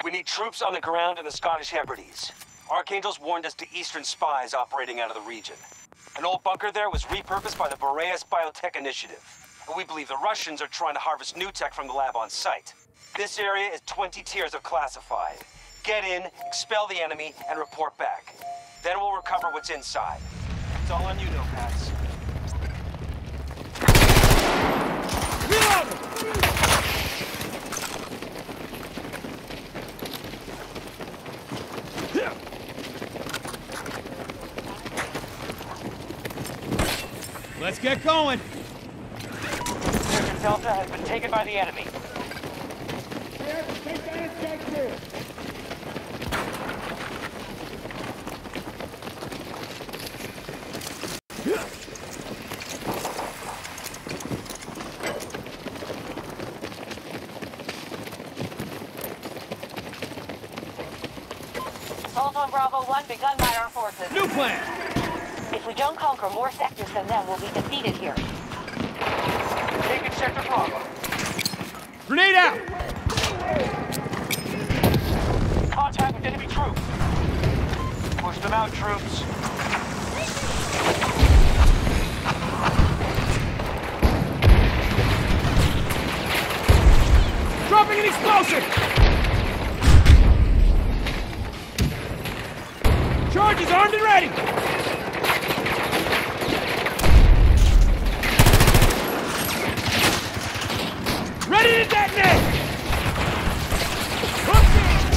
We need troops on the ground in the Scottish Hebrides. Archangel's warned us to Eastern spies operating out of the region. An old bunker there was repurposed by the Boreas Biotech Initiative. And we believe the Russians are trying to harvest new tech from the lab on site. This area is 20 tiers of classified. Get in, expel the enemy, and report back. Then we'll recover what's inside. It's all on you, Nopads. Let's get going! Sector Delta has been taken by the enemy. Take that objective! Assault on Bravo 1 begun by our forces. New plan! If we don't conquer more sectors than them, we'll be defeated here. Taking Sector Bravo. Grenade out! Contact with enemy troops. Push them out, troops. Dropping an explosive! Charges armed and ready! Ready to detonate! Hooked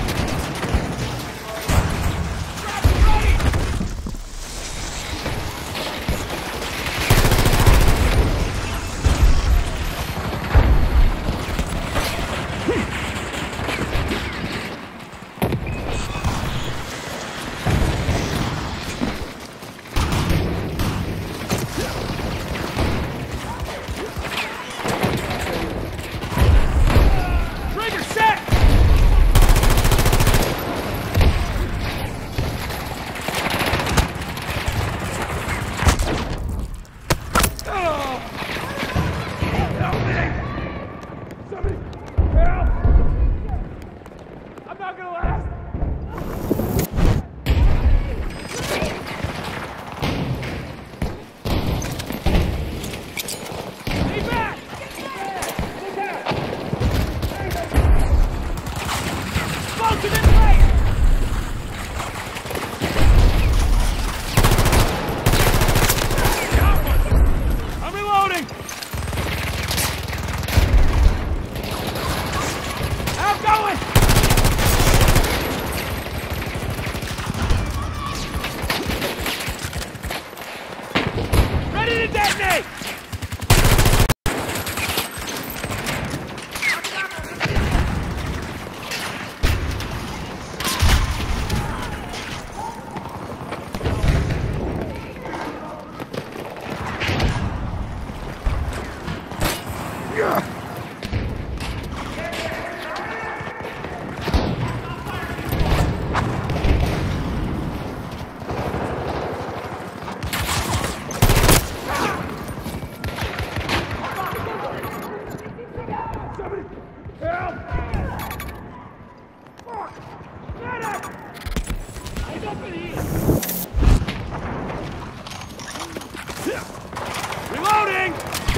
Reloading!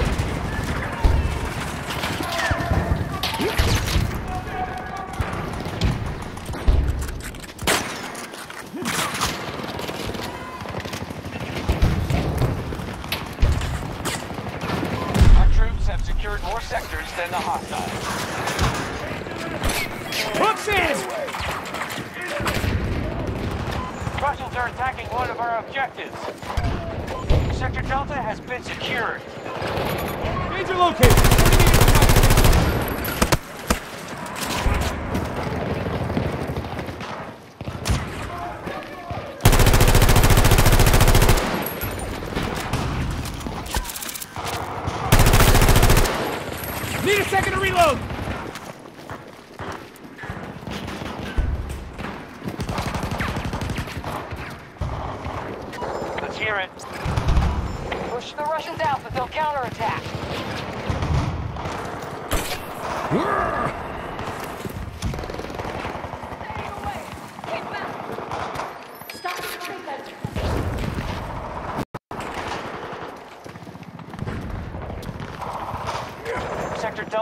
Our troops have secured more sectors than the hostiles. Hooks in! Russians are attacking one of our objectives. Sector Delta has been secured. Danger located! Need a second to reload! Let's hear it. Push the Russians out, but they'll counterattack.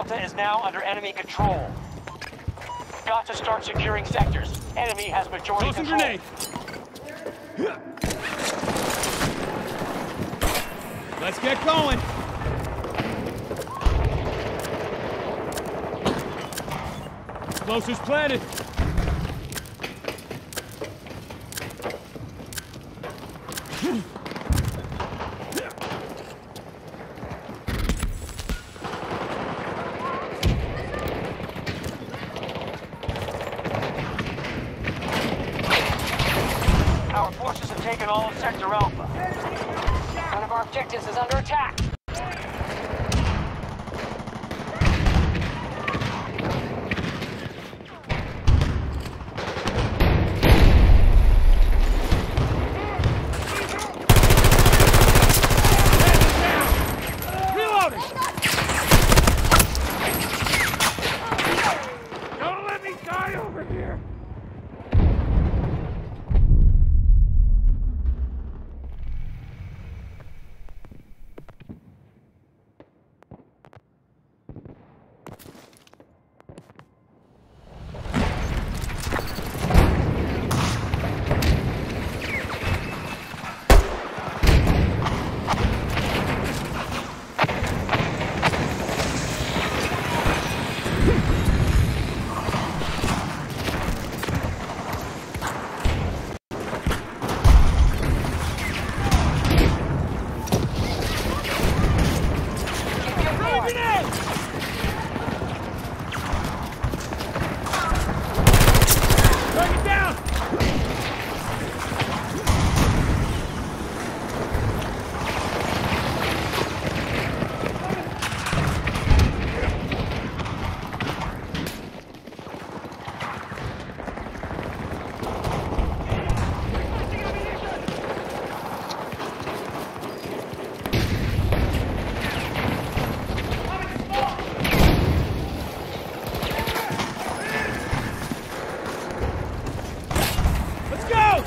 Delta is now under enemy control. Got to start securing sectors. Enemy has majority Tossing control. grenade. Let's get going. Explosives planted. Our forces have taken all of Sector Alpha. One of our objectives is under attack. Reloading. Don't let me die over here. Target down! Let's go!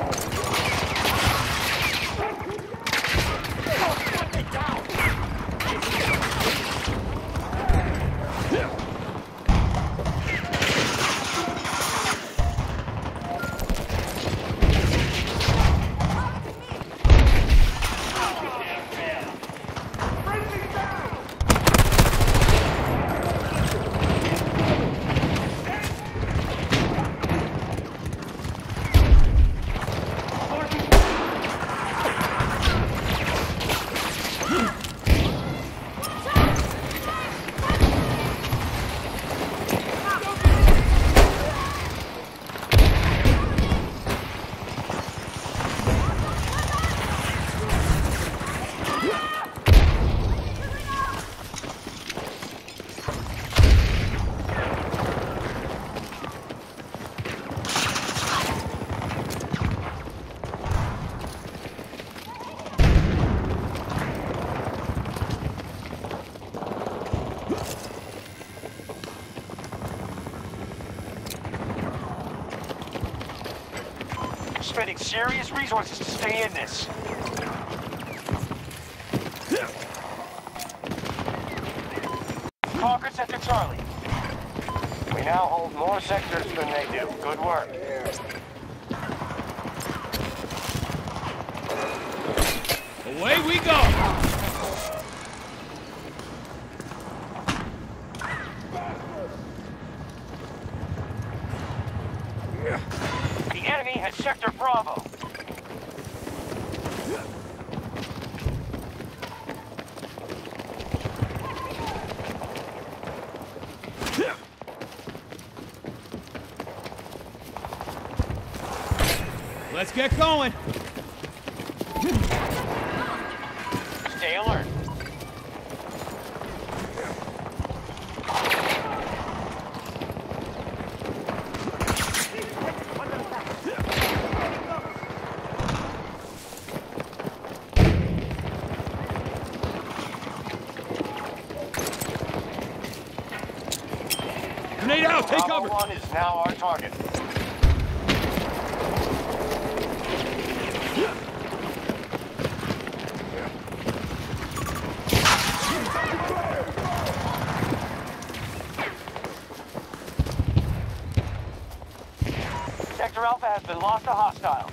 Spending serious resources to stay in this. Conquered Sector Charlie. We now hold more sectors than they do. Good work. Away we go! The enemy has Sector Bravo. Let's get going! Stay alert. Grenade out! Take Bravo cover! 1 is now our target. lost the hostiles.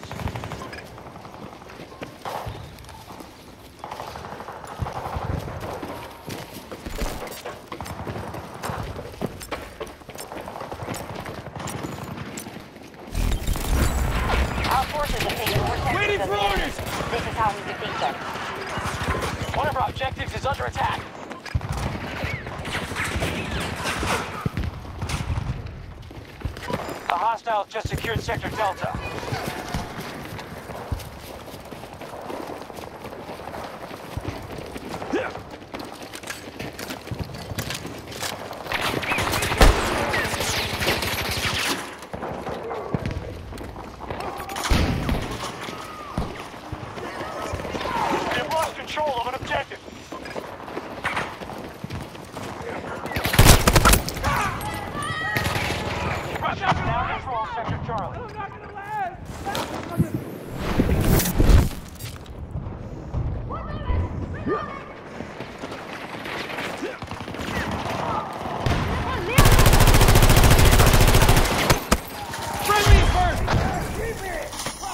Our forces have taken more sectors Waiting than for the enemy. orders! This is how we defeat them. One of our objectives is under attack. The hostiles just secured Sector Delta. They've lost control of an objective. Russians now control Sector Charlie. Friendly first!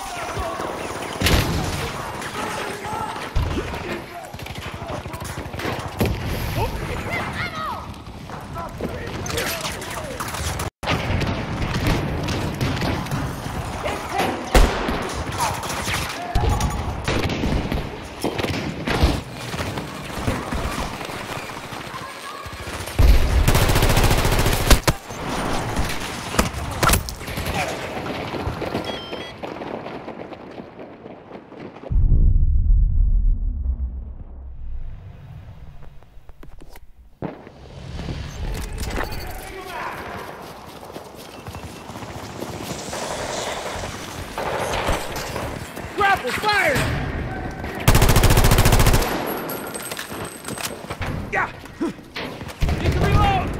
Grapple, fire! Yeah! Need to reload!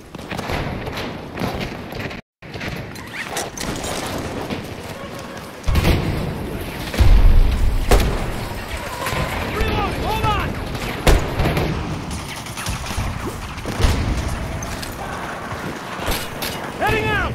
Reloading, hold on! Heading out!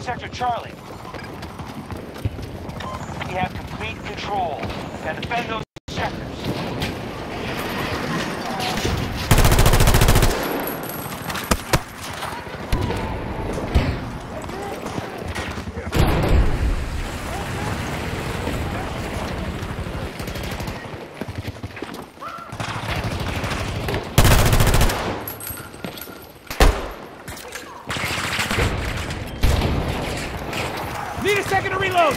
Sector Charlie. We have complete control. Now defend those sectors. Need a second to reload!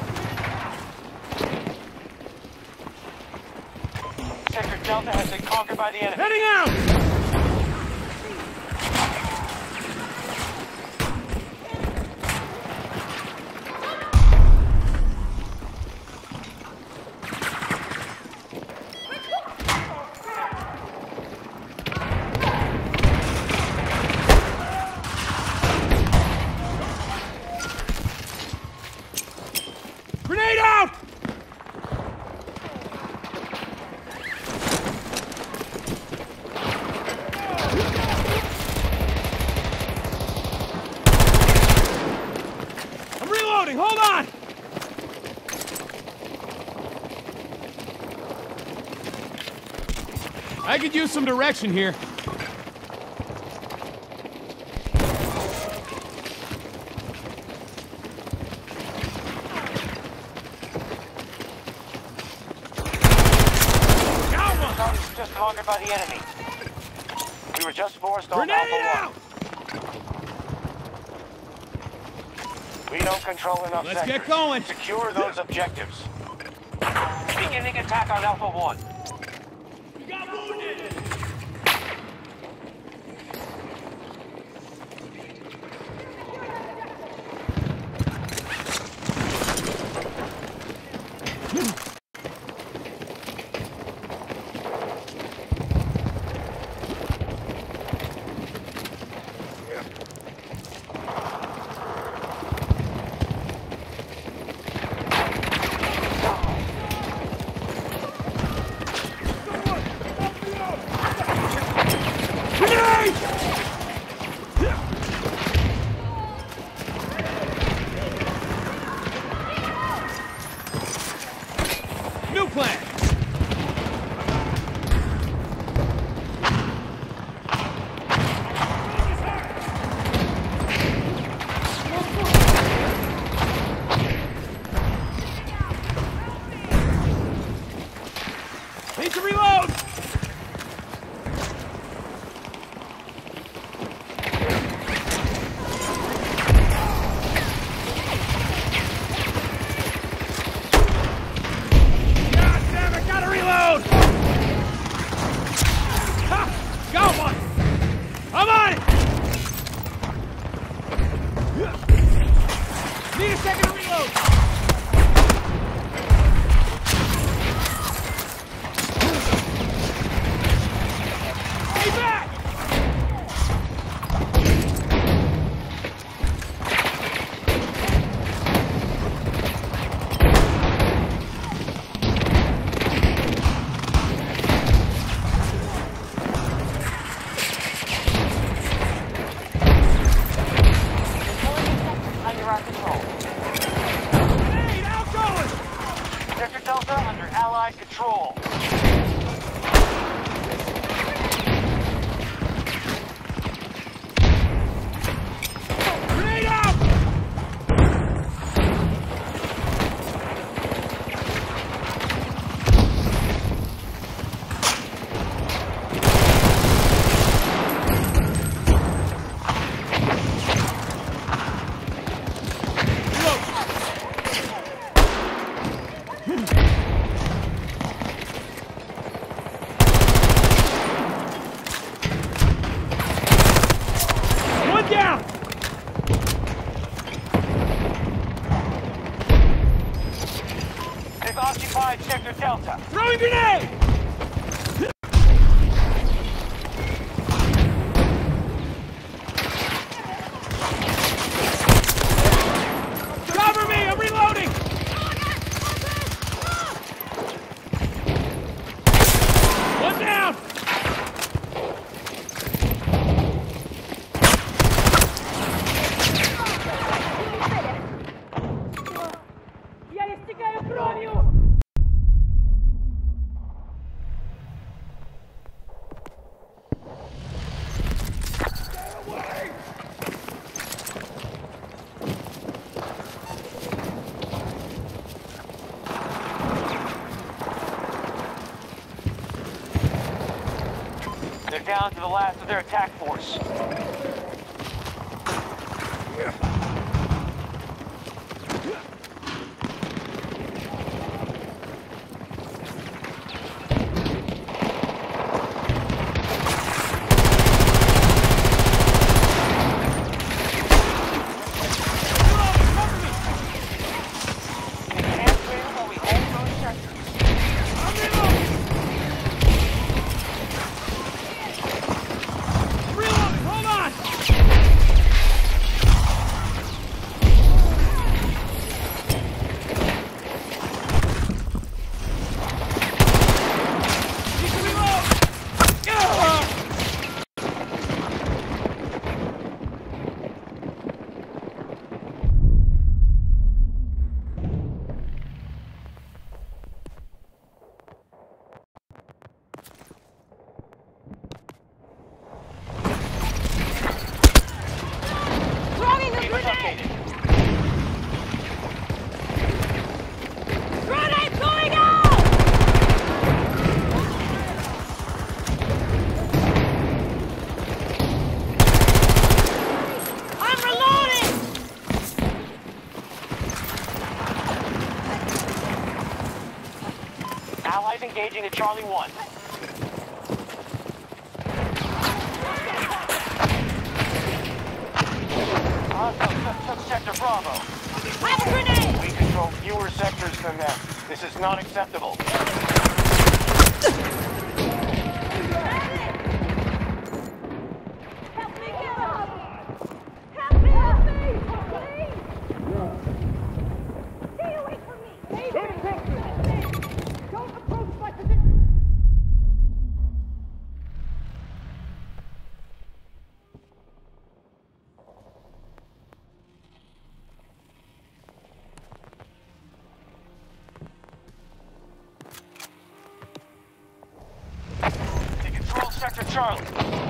Sector Delta has been conquered by the enemy. Heading out! Grenade out! I'm reloading, hold on! I could use some direction here. Charlie's just conquered by the enemy. We were just forced on Grenade Alpha out! 1. We don't control enough Let's sectors. get going. Secure those objectives. Beginning attack on Alpha 1. We got wounded! Grenade! New plan! Need to reload! God damn it, gotta reload! Ha! Got one! I'm on it! Need a second to reload! Stay back! Under our control. Grenade, outgoing! Sector Delta under Allied control. Grenade out! One down! They've occupied Sector Delta. Throwing grenade! Cover me, I'm reloading! One down! They're down to the last of their attack force. Allies engaging at Charlie 1. Took Sector Bravo. I have a grenade! We control fewer sectors than them. This is not acceptable. Help me get up! Help me! Help me! Please! Stay away from me! Don't approach my position! They control Sector Charlie.